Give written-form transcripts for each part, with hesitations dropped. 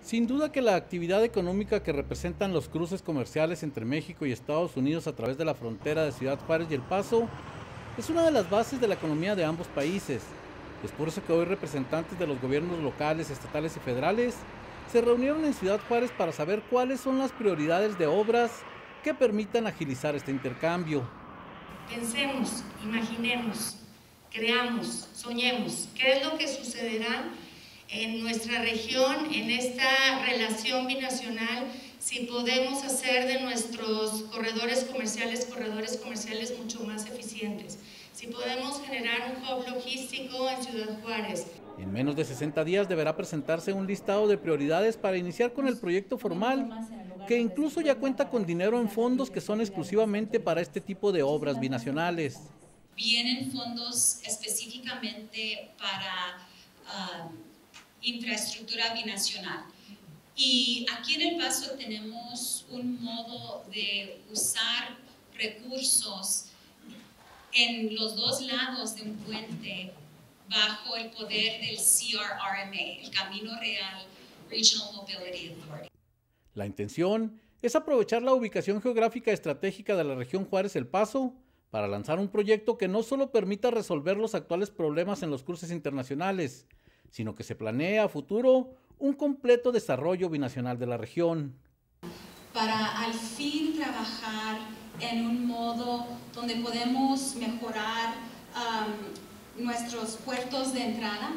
Sin duda que la actividad económica que representan los cruces comerciales entre México y Estados Unidos a través de la frontera de Ciudad Juárez y El Paso es una de las bases de la economía de ambos países. Es por eso que hoy representantes de los gobiernos locales, estatales y federales se reunieron en Ciudad Juárez para saber cuáles son las prioridades de obras que permitan agilizar este intercambio. Pensemos, imaginemos, creamos, soñemos, ¿qué es lo que sucederá en nuestra región, en esta relación binacional, si podemos hacer de nuestros corredores comerciales mucho más eficientes? Si podemos generar un hub logístico en Ciudad Juárez. En menos de 60 días deberá presentarse un listado de prioridades para iniciar con el proyecto formal, que incluso ya cuenta con dinero en fondos que son exclusivamente para este tipo de obras binacionales. Vienen fondos específicamente para infraestructura binacional. Y aquí en El Paso tenemos un modo de usar recursos en los dos lados de un puente bajo el poder del CRRMA, el Camino Real Regional Mobility Authority. La intención es aprovechar la ubicación geográfica estratégica de la región Juárez-El Paso para lanzar un proyecto que no solo permita resolver los actuales problemas en los cruces internacionales, sino que se planea a futuro un completo desarrollo binacional de la región. Para al fin trabajar en un modo donde podemos mejorar nuestros puertos de entrada.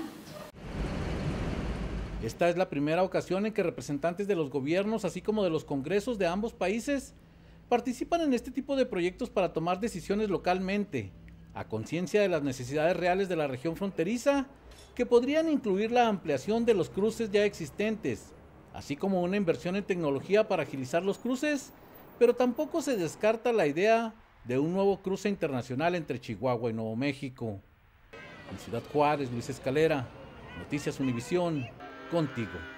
Esta es la primera ocasión en que representantes de los gobiernos, así como de los congresos de ambos países, participan en este tipo de proyectos para tomar decisiones localmente, a conciencia de las necesidades reales de la región fronteriza, que podrían incluir la ampliación de los cruces ya existentes, así como una inversión en tecnología para agilizar los cruces, pero tampoco se descarta la idea de un nuevo cruce internacional entre Chihuahua y Nuevo México. En Ciudad Juárez, Luis Escalera, Noticias Univisión, contigo.